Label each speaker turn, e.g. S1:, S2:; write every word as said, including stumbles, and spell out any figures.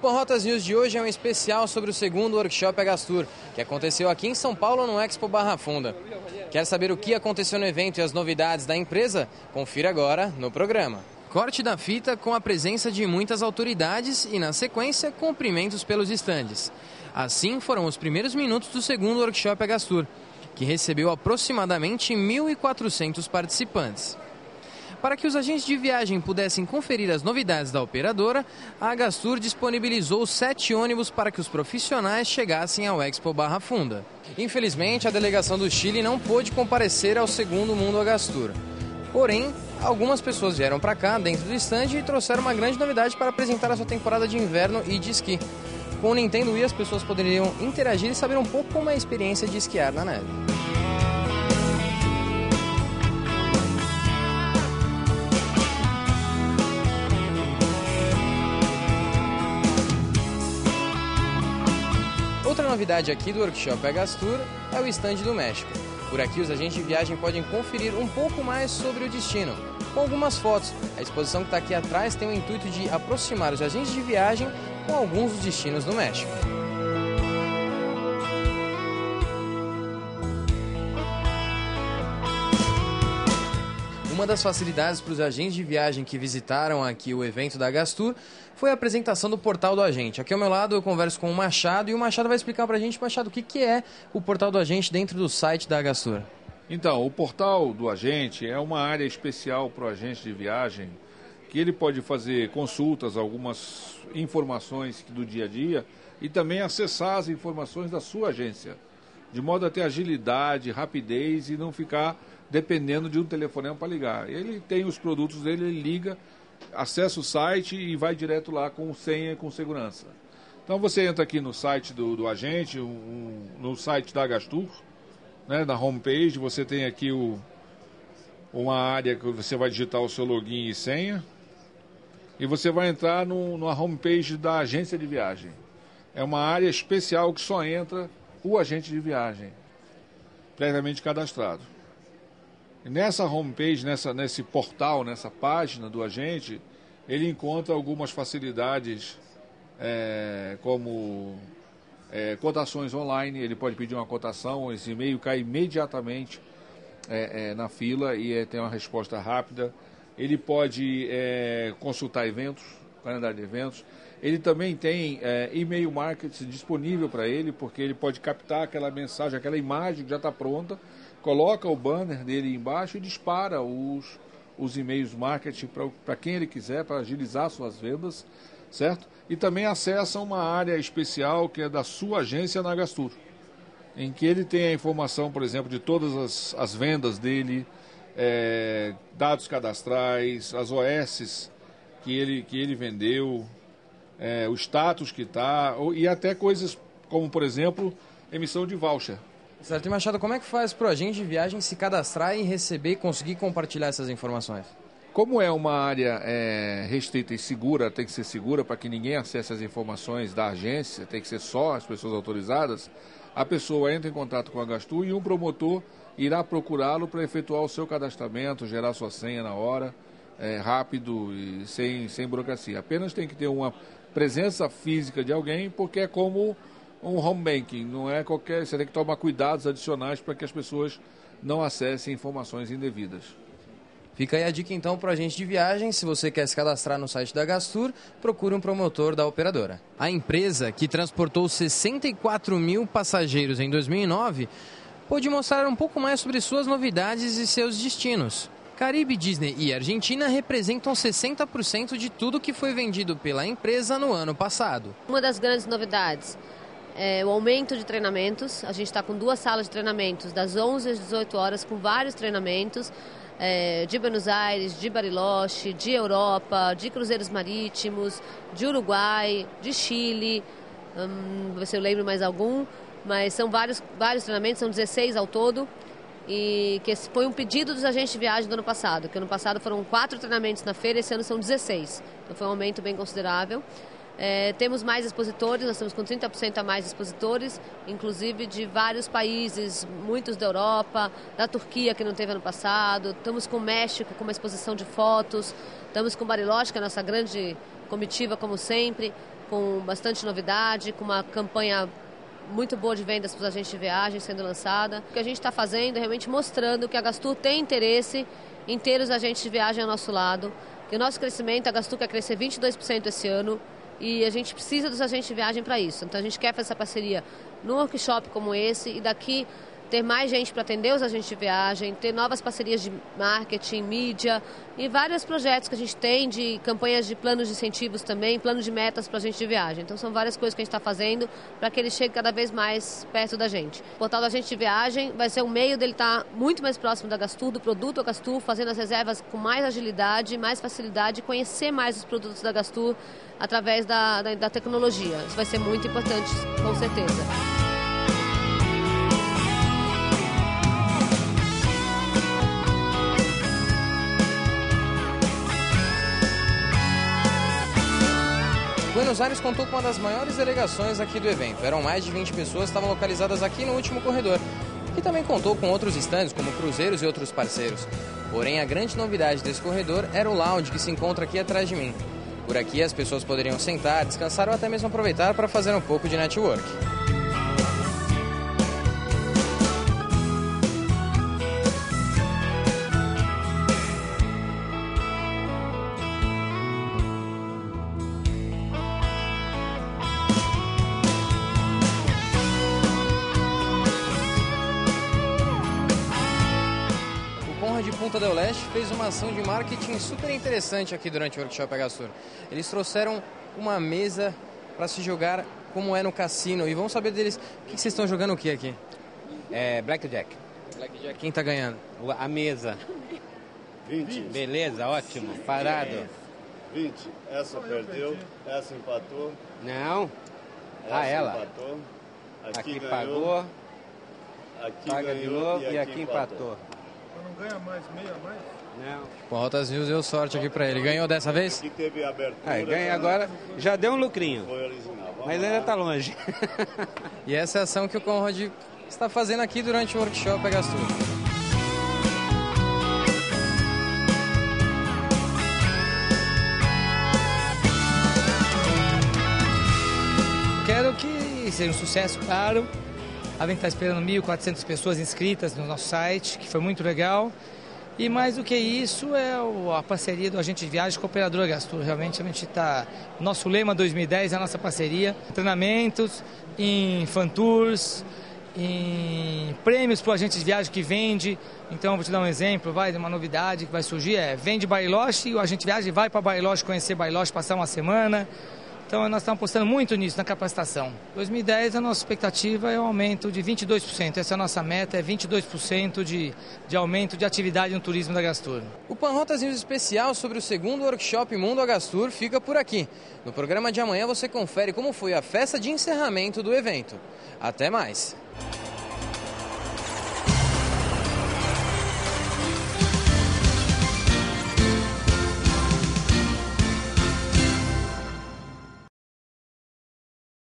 S1: Porrotas News de hoje é um especial sobre o segundo workshop Agastur, que aconteceu aqui em São Paulo no Expo Barra Funda. Quer saber o que aconteceu no evento e as novidades da empresa? Confira agora no programa. Corte da fita com a presença de muitas autoridades e, na sequência, cumprimentos pelos estandes. Assim foram os primeiros minutos do segundo workshop Agastur, que recebeu aproximadamente mil e quatrocentos participantes. Para que os agentes de viagem pudessem conferir as novidades da operadora, a Agastur disponibilizou sete ônibus para que os profissionais chegassem ao Expo Barra Funda. Infelizmente, a delegação do Chile não pôde comparecer ao segundo Mundo Agastur. Porém, algumas pessoas vieram para cá, dentro do stand, e trouxeram uma grande novidade para apresentar a sua temporada de inverno e de esqui. Com o Nintendo Wii, as pessoas poderiam interagir e saber um pouco como é a experiência de esquiar na neve. Outra novidade aqui do workshop Agastur é o stand do México. Por aqui, os agentes de viagem podem conferir um pouco mais sobre o destino, com algumas fotos. A exposição que está aqui atrás tem o intuito de aproximar os agentes de viagem com alguns dos destinos do México. Uma das facilidades para os agentes de viagem que visitaram aqui o evento da Agastur foi a apresentação do Portal do Agente. Aqui ao meu lado eu converso com o Machado e o Machado vai explicar para a gente, Machado, o que, que é o Portal do Agente dentro do site da Agastur.
S2: Então, o Portal do Agente é uma área especial para o agente de viagem, que ele pode fazer consultas, algumas informações do dia a dia e também acessar as informações da sua agência, de modo a ter agilidade, rapidez e não ficar dependendo de um telefonema para ligar. Ele tem os produtos dele, ele liga, acessa o site e vai direto lá com senha e com segurança. Então você entra aqui no site do, do agente, um, no site da Agastur, né, na homepage, você tem aqui o, uma área que você vai digitar o seu login e senha e você vai entrar no, na homepage da agência de viagem. É uma área especial que só entra o agente de viagem, previamente cadastrado. E nessa homepage, nessa, nesse portal, nessa página do agente, ele encontra algumas facilidades, é, como é, cotações online. Ele pode pedir uma cotação, esse e-mail cai imediatamente é, é, na fila e é, tem uma resposta rápida. Ele pode é, consultar eventos, calendário de eventos. Ele também tem é, e-mail marketing disponível para ele, porque ele pode captar aquela mensagem, aquela imagem que já está pronta, coloca o banner dele embaixo e dispara os, os e-mails marketing para quem ele quiser, para agilizar suas vendas, certo? E também acessa uma área especial que é da sua agência na Agastur, em que ele tem a informação, por exemplo, de todas as, as vendas dele, é, dados cadastrais, as O Ss que ele, que ele vendeu, é, o status que está, e até coisas como, por exemplo, emissão de voucher.
S1: Certo, e Machado, como é que faz para o agente de viagem se cadastrar e receber e conseguir compartilhar essas informações?
S2: Como é uma área é, restrita e segura, tem que ser segura para que ninguém acesse as informações da agência, tem que ser só as pessoas autorizadas, a pessoa entra em contato com a Agastur e um promotor irá procurá-lo para efetuar o seu cadastramento, gerar sua senha na hora, é, rápido e sem, sem burocracia. Apenas tem que ter uma presença física de alguém, porque é como um home banking, não é qualquer. Você tem que tomar cuidados adicionais para que as pessoas não acessem informações indevidas.
S1: Fica aí a dica então para o agente de viagem. Se você quer se cadastrar no site da Agastur, procure um promotor da operadora. A empresa, que transportou sessenta e quatro mil passageiros em dois mil e nove, pôde mostrar um pouco mais sobre suas novidades e seus destinos. Caribe, Disney e Argentina representam sessenta por cento de tudo que foi vendido pela empresa no ano passado.
S3: Uma das grandes novidades é o aumento de treinamentos. A gente está com duas salas de treinamentos, das onze às dezoito horas, com vários treinamentos é, de Buenos Aires, de Bariloche, de Europa, de cruzeiros marítimos, de Uruguai, de Chile, hum, ver se eu lembro mais algum, mas são vários, vários treinamentos, são dezesseis ao todo, e que esse foi um pedido dos agentes de viagem do ano passado, que ano passado foram quatro treinamentos na feira, esse ano são dezesseis, então foi um aumento bem considerável. É, temos mais expositores, nós estamos com trinta por cento a mais expositores, inclusive de vários países, muitos da Europa, da Turquia, que não teve ano passado. Estamos com o México, com uma exposição de fotos. Estamos com Bariloche, que é a nossa grande comitiva, como sempre. com bastante novidade, com uma campanha muito boa de vendas para os agentes de viagem sendo lançada. O que a gente está fazendo é realmente mostrando que a Gastur tem interesse em ter os agentes de viagem ao nosso lado, que o nosso crescimento, a Gastur quer crescer vinte e dois por cento esse ano e a gente precisa dos agentes de viagem para isso. Então a gente quer fazer essa parceria num workshop como esse e daqui ter mais gente para atender os agentes de viagem, ter novas parcerias de marketing, mídia e vários projetos que a gente tem de campanhas de planos de incentivos também, planos de metas para a agente de viagem. Então são várias coisas que a gente está fazendo para que ele chegue cada vez mais perto da gente. O portal do agente de viagem vai ser um meio dele estar muito mais próximo da Gastur, do produto da Gastur, fazendo as reservas com mais agilidade, mais facilidade, conhecer mais os produtos da Gastur através da, da, da tecnologia. Isso vai ser muito importante, com certeza.
S1: Buenos Aires contou com uma das maiores delegações aqui do evento. Eram mais de vinte pessoas que estavam localizadas aqui no último corredor, que também contou com outros estandes, como cruzeiros e outros parceiros. Porém, a grande novidade desse corredor era o lounge que se encontra aqui atrás de mim. Por aqui as pessoas poderiam sentar, descansar ou até mesmo aproveitar para fazer um pouco de network. De Punta del Este fez uma ação de marketing super interessante aqui durante o workshop Gastur. Eles trouxeram uma mesa para se jogar como é no cassino e vamos saber deles o que vocês estão jogando o que aqui?
S4: É Blackjack.
S1: Blackjack, quem tá ganhando?
S4: A mesa.
S5: vinte.
S4: Beleza, ótimo. Parado.
S5: vinte. Essa perdeu, essa empatou.
S4: Não.
S5: Essa
S4: Ah, ela.
S5: empatou. Aqui,
S4: Aqui
S5: ganhou,
S4: pagou,
S5: aqui
S4: paga
S5: ganhou,
S4: de novo
S5: e
S4: e aqui empatou.
S6: Não ganha mais, meia mais?
S4: Não.
S1: O Rotas News deu sorte aqui para ele. Ganhou dessa vez?
S5: Aqui teve abertura.
S4: Aí, ganha agora, já deu um lucrinho,
S5: Foi original. Vamos
S4: mas
S5: lá.
S4: ainda tá longe.
S1: E essa é a ação que o Conrad está fazendo aqui durante o workshop Gastur.
S7: Quero que seja um sucesso, claro. A gente está esperando mil e quatrocentas pessoas inscritas no nosso site, que foi muito legal. E mais do que isso é o, a parceria do agente de viagem com a operadora Gastur. Realmente a gente está... Nosso lema dois mil e dez é a nossa parceria. Treinamentos, em fan tours, em prêmios para o agente de viagem que vende. Então, vou te dar um exemplo, vai, uma novidade que vai surgir, é vende Bariloche e o agente de viagem vai para Bariloche conhecer Bariloche, passar uma semana. Então, nós estamos apostando muito nisso, na capacitação. dois mil e dez, a nossa expectativa é um aumento de vinte e dois por cento. Essa é a nossa meta, é vinte e dois por cento de, de aumento de atividade no turismo da Gastur.
S1: O Panrotas News especial sobre o segundo workshop Mundo a Gastur fica por aqui. No programa de amanhã você confere como foi a festa de encerramento do evento. Até mais!